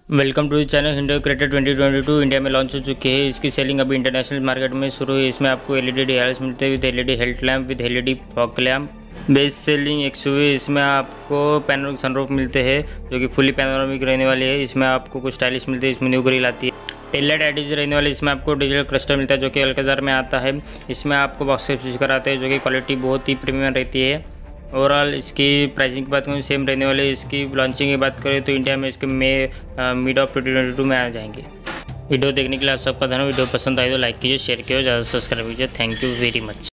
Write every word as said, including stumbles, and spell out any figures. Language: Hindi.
Welcome to the channel Hyundai Creta twenty twenty two India में लॉन्च हो चुकी है। इसकी सेलिंग अभी इंटरनेशनल मार्केट में शुरू हुई। इसमें आपको एलईडी डिआरएल्स मिलते हैं with LED head lamp with LED fog lamp. Best selling XUV, इसमें आपको पैनोरामिक सनरूफ मिलते हैं जो कि फुली पैनोरामिक रहने वाली है। इसमें आपको कुछ स्टाइलिश मिलते हैं। इसमें न्यू ग्रिल आती है। टेल लाइट एडीज रहने वाली, इसमें आपको डिजिटल क्लस्टर मिलता है जो कि अल्काजार में आता है। इसमें आपको बॉक्स स्पीकर आते हैं जो कि क्वालिटी बहुत ही प्रीमियम रहती है। ओवरऑल इसकी प्राइसिंग की बात करें सेम रहने वाली। इसकी लॉन्चिंग की बात करें तो इंडिया में इसके मई mid of twenty twenty two में आ जाएंगे। वीडियो देखने के लिए आप सबका धन्यवाद। वीडियो पसंद आए तो लाइक कीजिए, शेयर कीजिए, ज़्यादा सब्सक्राइब कीजिए। Thank you very much.